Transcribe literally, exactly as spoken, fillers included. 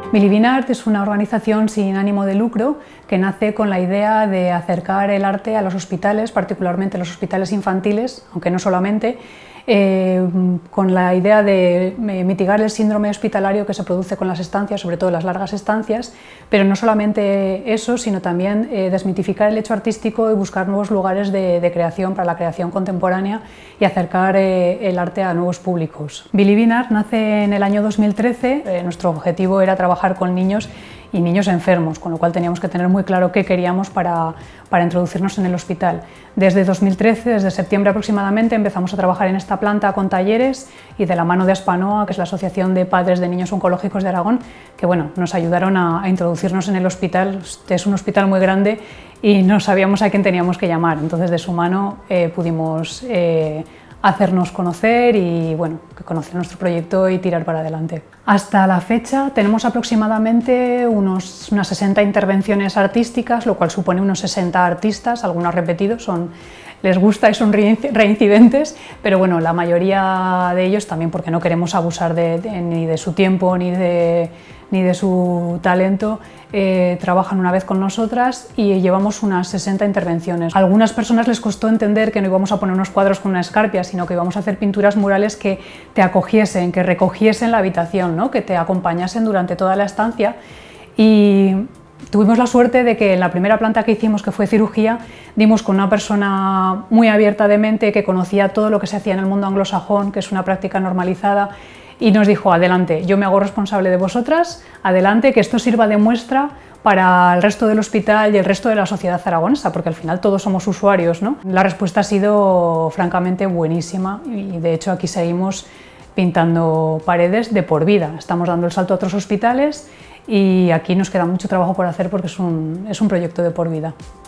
Believing Art es una organización sin ánimo de lucro que nace con la idea de acercar el arte a los hospitales, particularmente los hospitales infantiles, aunque no solamente, eh, con la idea de mitigar el síndrome hospitalario que se produce con las estancias, sobre todo las largas estancias, pero no solamente eso, sino también eh, desmitificar el hecho artístico y buscar nuevos lugares de, de creación para la creación contemporánea y acercar eh, el arte a nuevos públicos. Believing Art nace en el año dos mil trece, eh, nuestro objetivo era trabajar con niños y niños enfermos, con lo cual teníamos que tener muy claro qué queríamos para, para introducirnos en el hospital. Desde dos mil trece, desde septiembre aproximadamente, empezamos a trabajar en esta planta con talleres y de la mano de Aspanoa, que es la Asociación de Padres de Niños Oncológicos de Aragón, que bueno, nos ayudaron a, a introducirnos en el hospital. Es un hospital muy grande y no sabíamos a quién teníamos que llamar, entonces de su mano eh, pudimos eh, hacernos conocer y bueno, conocer nuestro proyecto y tirar para adelante. Hasta la fecha tenemos aproximadamente unos, unas sesenta intervenciones artísticas, lo cual supone unos sesenta artistas, algunos repetidos, son, les gusta y son reincidentes, pero bueno, la mayoría de ellos también porque no queremos abusar de, de, ni de su tiempo ni de, ni de su talento, eh, trabajan una vez con nosotras y llevamos unas sesenta intervenciones. A algunas personas les costó entender que no íbamos a poner unos cuadros con una escarpia, sino que íbamos a hacer pinturas murales que te acogiesen, que recogiesen la habitación, ¿no? Que te acompañasen durante toda la estancia. Y tuvimos la suerte de que en la primera planta que hicimos, que fue cirugía, dimos con una persona muy abierta de mente que conocía todo lo que se hacía en el mundo anglosajón, que es una práctica normalizada, y nos dijo: adelante, yo me hago responsable de vosotras, adelante, que esto sirva de muestra para el resto del hospital y el resto de la sociedad aragonesa, porque al final todos somos usuarios, ¿no? La respuesta ha sido francamente buenísima y de hecho aquí seguimos pintando paredes de por vida. Estamos dando el salto a otros hospitales y aquí nos queda mucho trabajo por hacer porque es un, es un proyecto de por vida.